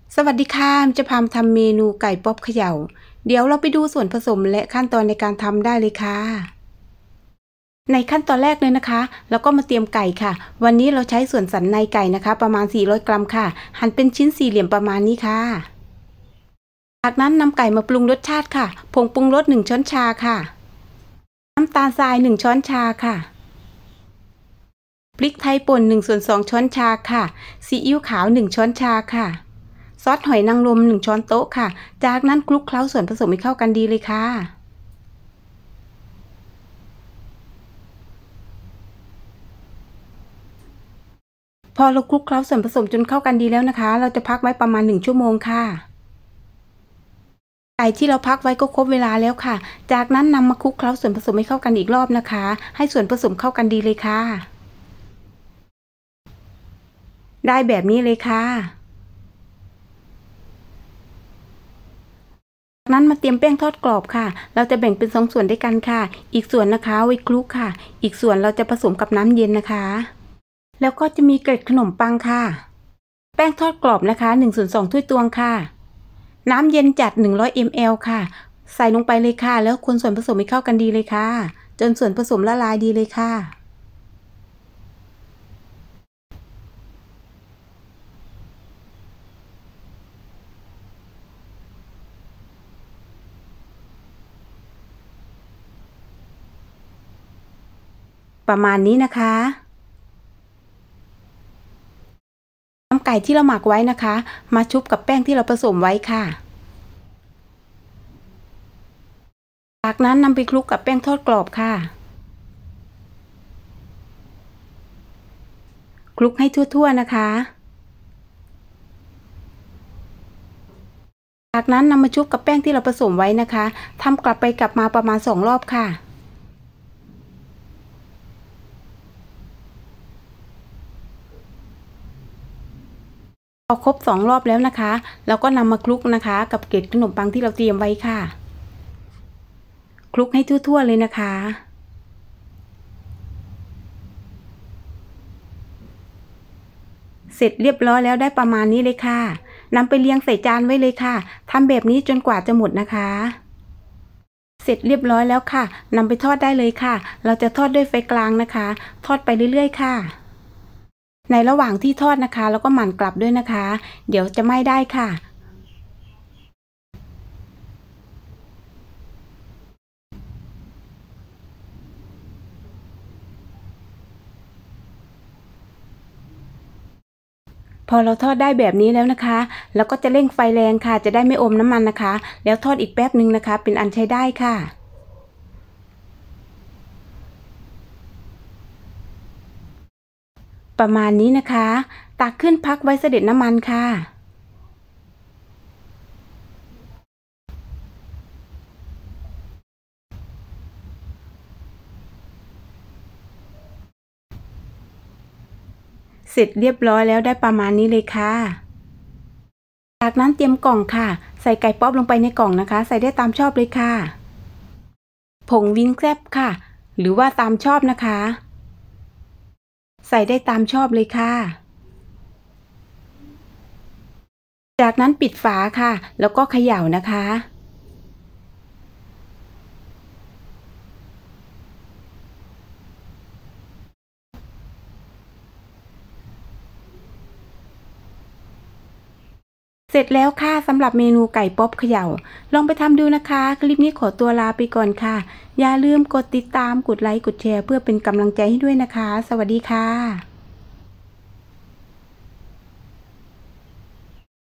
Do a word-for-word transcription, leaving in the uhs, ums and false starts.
สวัสดีค่ะจะพามาทำเมนูไก่ป๊อปเขย่าเดี๋ยวเราไปดูส่วนผสมและขั้นตอนในการทำได้เลยค่ะในขั้นตอนแรกเลยนะคะเราก็มาเตรียมไก่ค่ะวันนี้เราใช้ส่วนสันในไก่นะคะประมาณสี่ร้อยกรัมค่ะหั่นเป็นชิ้นสี่เหลี่ยมประมาณนี้ค่ะจากนั้นนำไก่มาปรุงรสชาติค่ะผงปรุงรสหนึ่งช้อนชาค่ะน้ำตาลทรายหนึ่งช้อนชาค่ะพริกไทยป่นหนึ่งส่วนสองช้อนชาค่ะซีอิ๊วขาวหนึ่งช้อนชาค่ะซอสหอยนางรมหนึ่งช้อนโต๊ะค่ะจากนั้นคลุกเคล้าส่วนผสมให้เข้ากันดีเลยค่ะพอเราคลุกเคล้าส่วนผสมจนเข้ากันดีแล้วนะคะเราจะพักไว้ประมาณหนึ่งชั่วโมงค่ะไก่ที่เราพักไว้ก็ครบเวลาแล้วค่ะจากนั้นนำมาคลุกเคล้าส่วนผสมให้เข้ากันอีกรอบนะคะให้ส่วนผสมเข้ากันดีเลยค่ะได้แบบนี้เลยค่ะจากนั้นมาเตรียมแป้งทอดกรอบค่ะเราจะแบ่งเป็นสองส่วนด้วยกันค่ะอีกส่วนนะคะไว้คลุกค่ะอีกส่วนเราจะผสมกับน้ำเย็นนะคะแล้วก็จะมีเกล็ดขนมปังค่ะแป้งทอดกรอบนะคะหนึ่งส่วนสองถ้วยตวงค่ะน้ำเย็นจัดหนึ่งร้อยมิลลิลิตรค่ะใส่ลงไปเลยค่ะแล้วคนส่วนผสมให้เข้ากันดีเลยค่ะจนส่วนผสมละลายดีเลยค่ะประมาณนี้นะคะนำไก่ที่เราหมักไว้นะคะมาชุบกับแป้งที่เราผสมไว้ค่ะจากนั้นนำไปคลุกกับแป้งทอดกรอบค่ะคลุกให้ทั่วๆนะคะจากนั้นนำมาชุบกับแป้งที่เราผสมไว้นะคะทำกลับไปกลับมาประมาณสองรอบค่ะพอครบสองรอบแล้วนะคะเราก็นำมาคลุกนะคะกับเกล็ดขนมปังที่เราเตรียมไว้ค่ะคลุกให้ทั่วๆเลยนะคะเสร็จเรียบร้อยแล้วได้ประมาณนี้เลยค่ะนำไปเรียงใส่จานไว้เลยค่ะทำแบบนี้จนกว่าจะหมดนะคะเสร็จเรียบร้อยแล้วค่ะนำไปทอดได้เลยค่ะเราจะทอดด้วยไฟกลางนะคะทอดไปเรื่อยๆค่ะในระหว่างที่ทอดนะคะแล้วก็หมั่นกลับด้วยนะคะเดี๋ยวจะไหม้ได้ค่ะพอเราทอดได้แบบนี้แล้วนะคะเราก็จะเร่งไฟแรงค่ะจะได้ไม่อมน้ำมันนะคะแล้วทอดอีกแป๊บนึงนะคะเป็นอันใช้ได้ค่ะประมาณนี้นะคะตักขึ้นพักไว้เสด็จน้ำมันค่ะเสร็จเรียบร้อยแล้วได้ประมาณนี้เลยค่ะจากนั้นเตรียมกล่องค่ะใส่ไก่ป๊อปลงไปในกล่องนะคะใส่ได้ตามชอบเลยค่ะผงวิงแซบค่ะหรือว่าตามชอบนะคะใส่ได้ตามชอบเลยค่ะจากนั้นปิดฝาค่ะแล้วก็เขย่านะคะเสร็จแล้วค่ะสำหรับเมนูไก่ป๊อปเขย่าลองไปทำดูนะคะคลิปนี้ขอตัวลาไปก่อนค่ะอย่าลืมกดติดตามกดไลค์กดแชร์เพื่อเป็นกำลังใจให้ด้วยนะคะสวัสดีค่ะ